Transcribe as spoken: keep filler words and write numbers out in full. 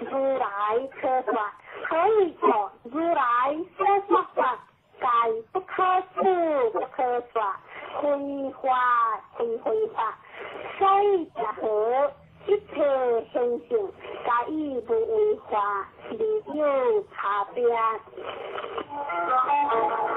如来可说，可以做如来所说法，该不可思不可说，非法非非法，所以结合一切现象，皆以不为法，是有差别。